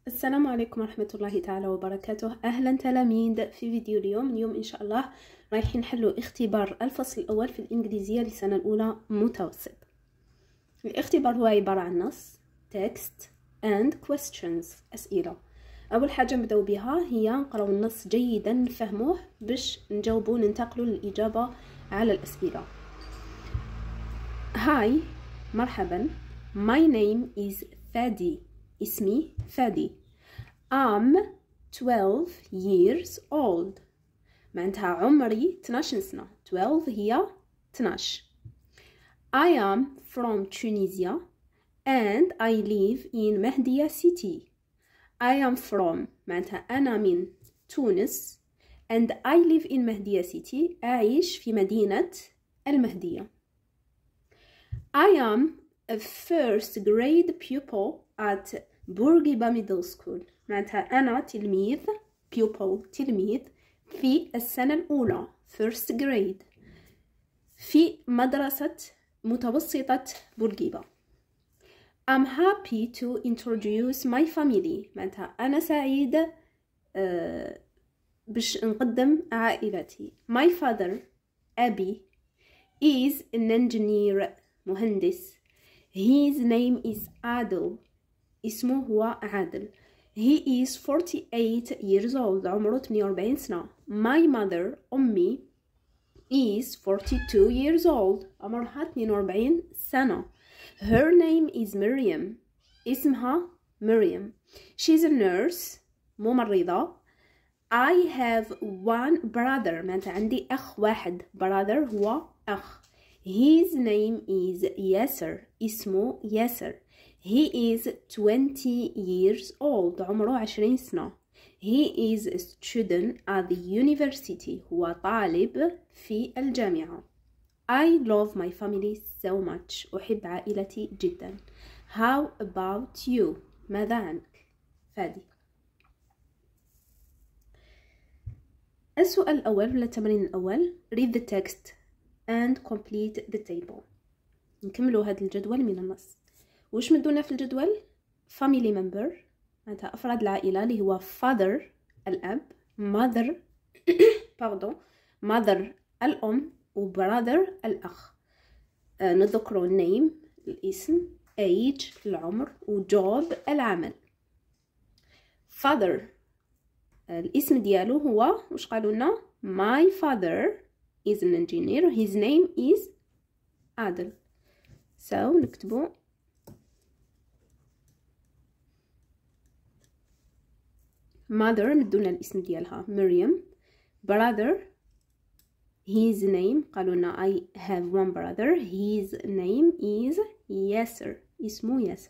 السلام عليكم ورحمة الله تعالى وبركاته. أهلا تلاميذ في فيديو اليوم إن شاء الله رايحين نحلوا اختبار الفصل الأول في الإنجليزية للسنة الأولى متوسط. الاختبار هو عبارة عن نص text and questions أسئلة. أول حاجة نبداو بها هي نقراو النص جيدا نفهموه باش نجاوبو ننتقلوا للإجابة على الأسئلة. هاي مرحبا، my name is فادي، اسمي فادي. I'm 12 years old، معناتها عمري 12 سنة. 12 هي 12. I am from Tunisia and I live in مهدية city. I am from معناتها أنا من تونس and I live in مهدية city، أعيش في مدينة المهدية. I am a first grade pupil at بورقيبة middle school، معناتها أنا تلميذ تلميذ في السنة الأولى first grade في مدرسة متوسطة بورقيبة. I'm happy to introduce my family، معناتها أنا سعيد باش نقدم عائلتي. My father أبي is an engineer، مهندس. His name is عادل، اسمه هو عادل. He is 48 years old، عمره 48 سنة. My mother أمي is 42 years old، عمرها 42 سنة. Her name is مريم، اسمها مريم. She's a nurse، ممرضة. I have one brother، معناتها عندي أخ واحد. brother هو أخ. His name is ياسر، اسمه ياسر. He is 20 years old، عمره 20 سنة. He is a student at the university، هو طالب في الجامعة. I love my family so much، أحب عائلتي جدا. How about you؟ ماذا عنك فادي؟ السؤال الأول ولا التمرين الأول، read the text and complete the table. نكملوا هذا الجدول من النص. وش مدونا في الجدول؟ family member، معناتها أفراد العائلة اللي هو father الأب، mother mother الأم، و brother الأخ. نذكروا name الاسم، age العمر، و job العمل. father الاسم ديالو هو وش قالوا لنا؟ my father is an engineer، his name is عادل. so نكتبوا mother مدونا الاسم ديالها مريم. brother his name قالوا لنا I have one brother، his name is ياسر، اسمه ياسر.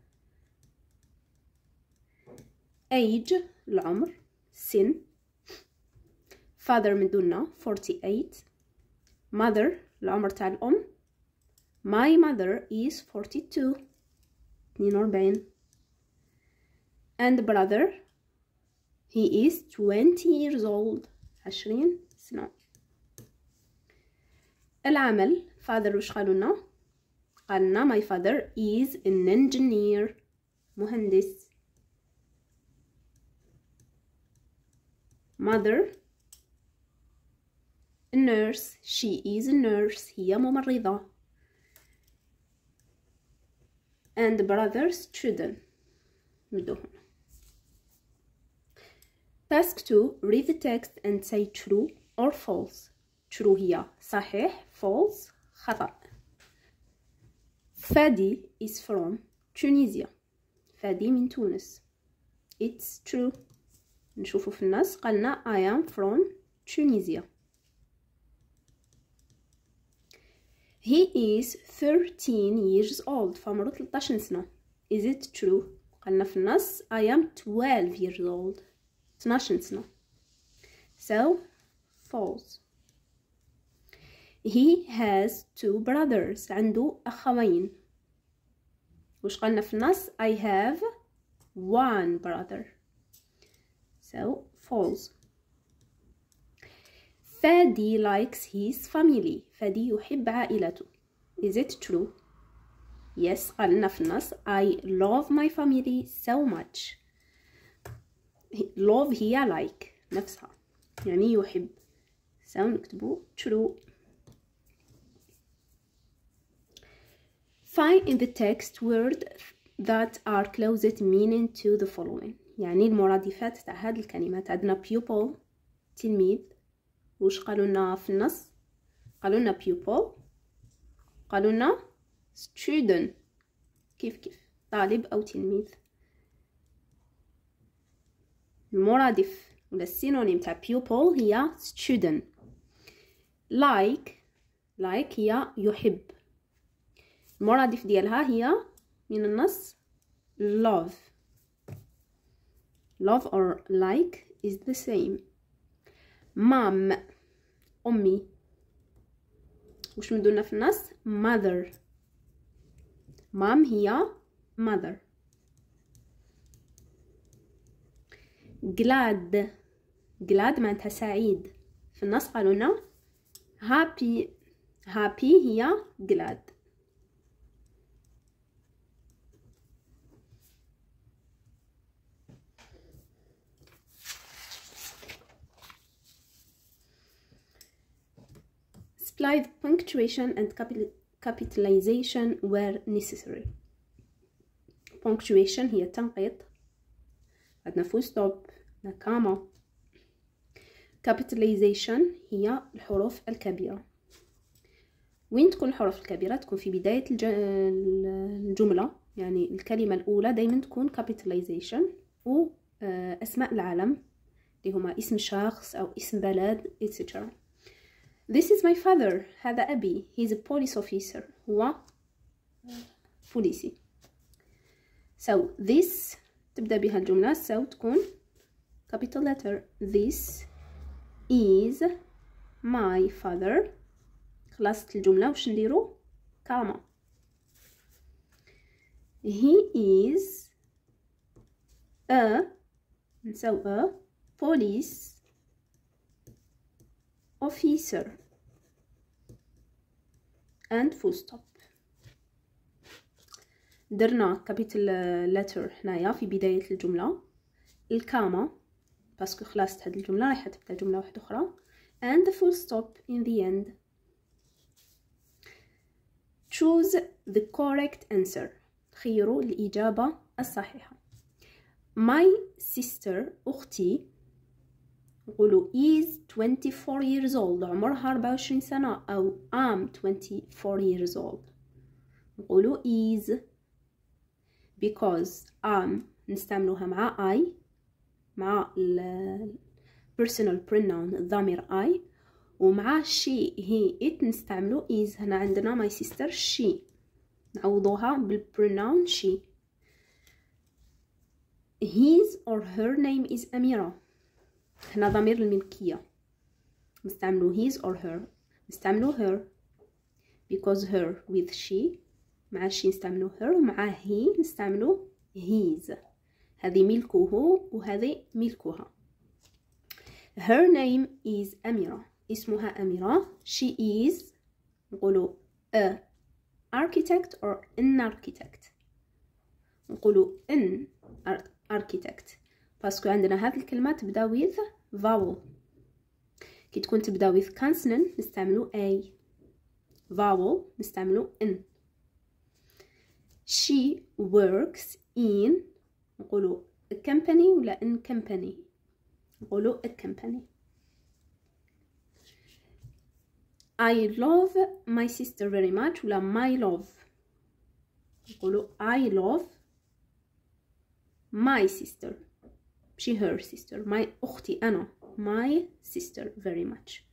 age العمر سن. father مدونا 48. mother العمر تاع الأم. my mother is 42 42. and brother he is 20 years old 20 سنة. العمل father وش قالولنا؟ قالنا my father is an engineer، مهندس. mother a nurse، she is a nurse، هي ممرضة. and brother student مدوه هنا. task 2 read the text and say true or false. true هي صحيح، false خطأ. فادي is from Tunisia، فادي من تونس. it's true. نشوفوا في النص قالنا I am from Tunisia. he is 13 years old، فعمره 13 سنة. is it true؟ قالنا في النص I am 12 years old، 12 سنة. so false. he has two brothers، عنده أخوين. وش قالنا في النص I have one brother. so false. فادي likes his family، فادي يحب عائلته. is it true؟ yes قالنا في النص I love my family so much. love هي like نفسها يعني يحب. سو نكتبو true. Find in the text word that are closest meaning to the following. يعني المرادفات تاع هاد الكلمات. عندنا pupil تلميذ، وش قالوا لنا في النص؟ قالوا لنا pupil، قالوا لنا student، كيف طالب أو تلميذ. المرادف ولا السينونيم تاع pupil هي student. like هي يحب. المرادف ديالها هي من النص love or like is the same. mom أمي، وش مدولنا في النص؟ mother. mom هي mother. glad معناتها سعيد. في النص قالوا لنا happy هي glad. Supply the punctuation and capitalization where necessary. punctuation هي التنقيط. عندنا full stop، عندنا comma. capitalization هي الحروف الكبيرة. وين تكون الحروف الكبيرة؟ تكون في بداية الجملة، يعني الكلمة الأولى دايما تكون capitalization. و أسماء العلم اللي هما اسم شخص أو اسم بلد etc. This is my father. هذا أبي. He is a police officer. هو بوليسي. So this تبدأ بها الجملة. So تكون capital letter. This is my father. خلصت الجملة وش نديرو؟ كاما. He is نساو a police officer and full stop. درنا capital letter هنايا في بداية الجملة، الكاما باسكو خلصت هاد الجملة رايحة تبدا جملة واحدة أخرى، and the full stop in the end. Choose the correct answer. خيروا الإجابة الصحيحة. My sister أختي نقولوا is 24 years old. عمرها 24 سنة. أو I'm 24 years old. نقولوا is because I'm نستعملوها مع I، مع personal pronoun الضمير I، ومع she he it نستعملو is. هنا عندنا my sister she، نعوضوها بالpronoun she. his or her name is أميرة. هنا ضمير الملكية نستعملو his or her. نستعملو her because her with she، مع she نستعملو her، ومع he نستعملو his. هذه ملكه وهذه ملكها. her name is أميرة. اسمها أميرة. she is نقولو a architect or an architect. نقولو an architect باسكو عندنا هذه الكلمة تبدا with vowel. كي تكون تبدا with consonant نستعملو a، vowel نستعملو n. she works in نقولو a company ولا in company. نقولو a company. I love my sister very much ولا my love. نقولو I love my sister ماشي her sister. my أختي أنا my sister very much.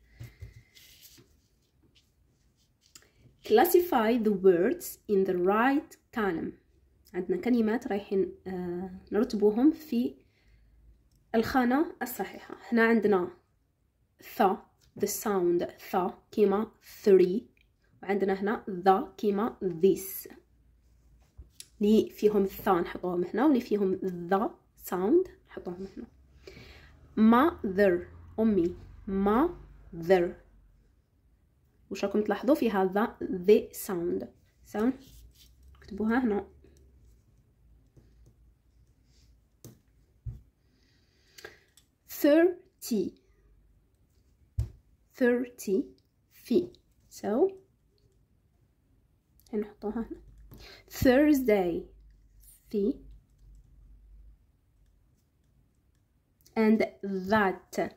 Classify the words in the right column. عندنا كلمات رايحين نرتبوهم في الخانة الصحيحة. هنا عندنا the sound th كيما 3، وعندنا هنا the كيما this. اللي فيهم الثا نحطوهم هنا، واللي فيهم the sound نحطوهم هنا. mother أمي mother. وش راكم تلاحظوا فيها the sound نكتبوها هنا. 30 في. so هنحطوها هنا. Thursday في. and that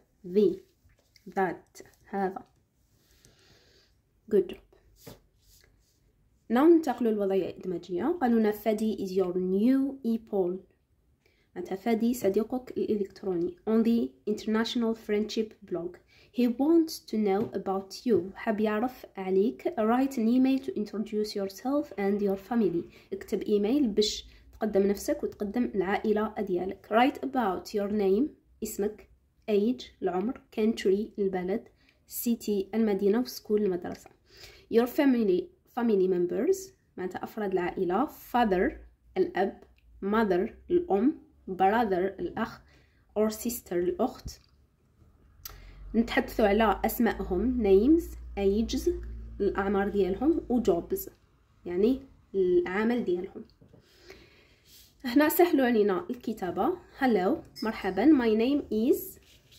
هذا. good job. now ننتقل للوضعية الإدماجية. قالوا لنا فادي is your new e-pol. معناتها فادي صديقك الإلكتروني on the international friendship blog. he wants to know about you. حاب يعرف عليك. write an email to introduce yourself and your family. اكتب إيميل باش تقدم نفسك وتقدم العائلة ديالك. write about your name. اسمك. age العمر. country البلد. city المدينة. school المدرسة. your family members معناتها أفراد العائلة. father الأب. mother الأم. brother الأخ or sister الأخت. نتحدثوا على أسمائهم names ages الأعمار ديالهم و jobs يعني العمل ديالهم. هنا سهلوا علينا الكتابة. hello مرحبا my name is.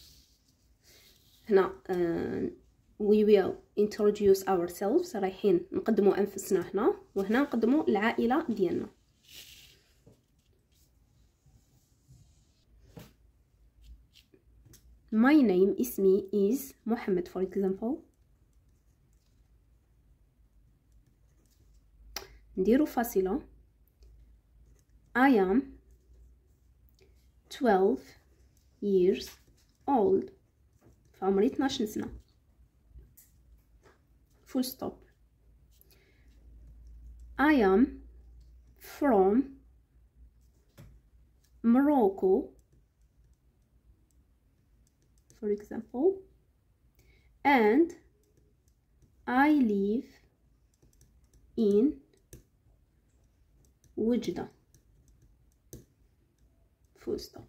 هنا we will introduce ourselves رايحين نقدموا أنفسنا هنا، وهنا نقدموا العائلة ديالنا. my name اسمي is محمد for example. نديرو فاصلة. I am 12 years old. فعمري 12 سنة. full stop. I am from Morocco for example, and I live in وجدة full stop.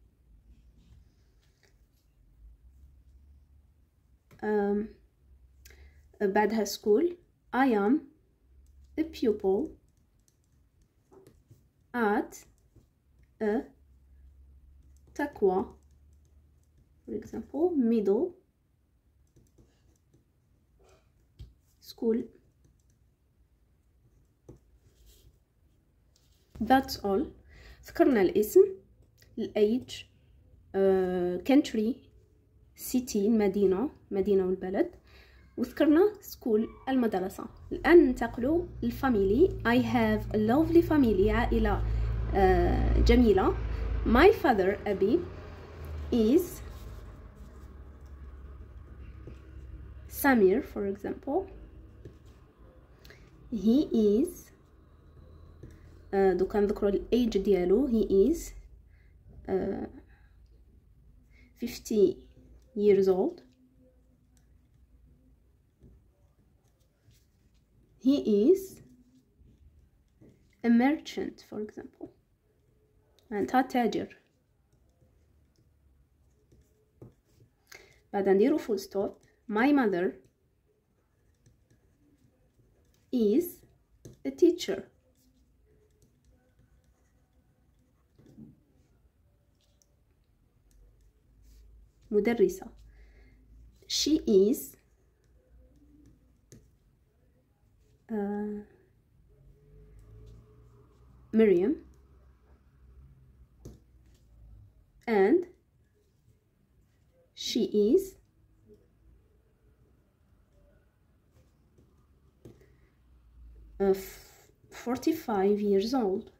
بعدها school. I am a pupil at a تقوى for example middle school. that's all. ذكرنا الاسم الage country city المدينة والبلد، وذكرنا school المدرسة. الآن ننتقلوا للفاميلي. I have a lovely family عائلة جميلة. my father أبي is Samir for example. he is دوكا نذكروا الايج ديالو. he is 50 years old. he is a merchant for example. معناتها تاجر. بعد نديرو full stop. my mother is a teacher. مدرسة. she is Miriam and she is 45 years old.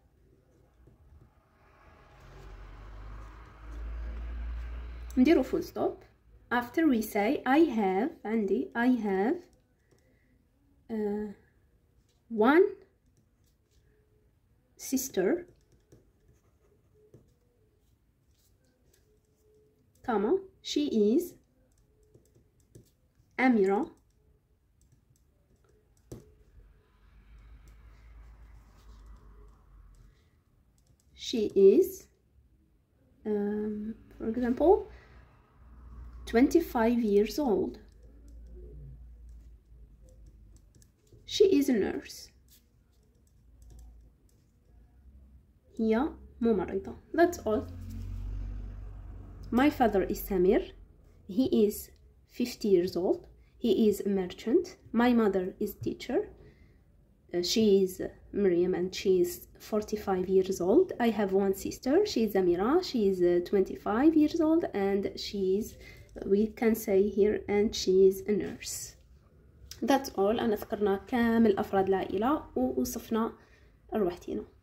نديرو full stop. after we say I have عندي I have one sister comma she is Amira she is for example 25 years old. she is a nurse. هي ممرضة. that's all. My father is Samir. He is 50 years old. He is a merchant. My mother is teacher. She is Miriam and she is 45 years old. I have one sister. She is Amira. She is 25 years old and she is, we can say here, and she is a nurse. That's all. أنا ذكرنا كامل أفراد العائلة ووصفنا روحتنا.